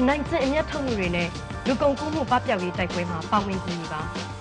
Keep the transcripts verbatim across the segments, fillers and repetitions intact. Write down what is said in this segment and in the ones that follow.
နိုင်ကျင့်အမျက်ထုတ်မှုတွေနဲ့လူကုန်ကူးမှုပပျောက်ရေးတိုက်ပွဲမှာပါဝင်ကူညီပါ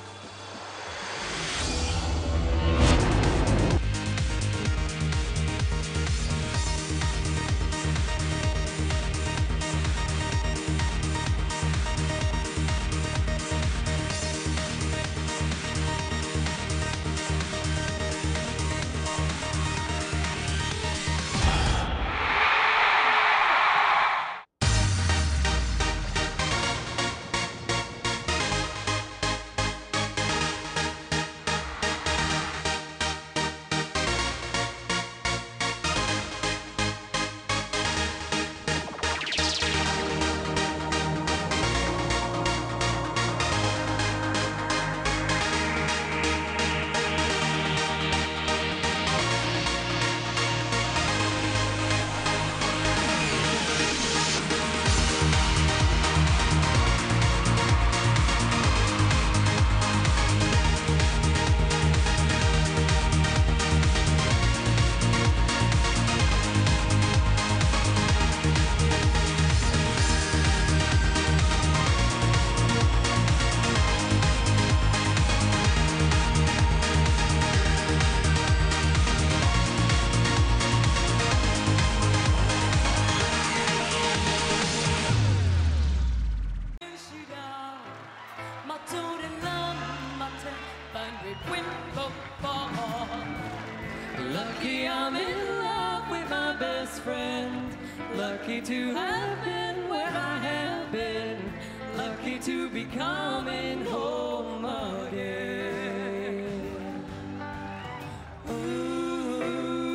Lucky I'm in love with my best friend. Lucky to have been where I have been. Lucky to be coming home again. Ooh,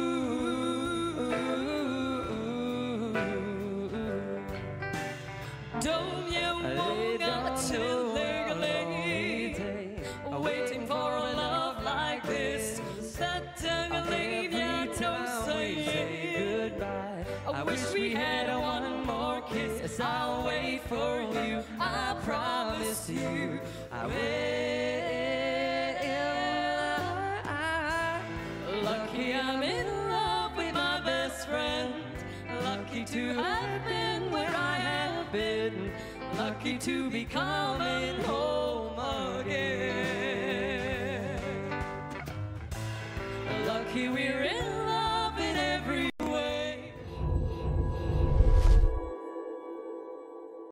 don't you want to lay, lay, waiting for a love like this? That I leave you, don't say goodbye. I wish we had one more kiss. I'll wait for you, I promise you I will. Lucky I'm in love with my best friend. Lucky to have been where I have been. Lucky to be coming home.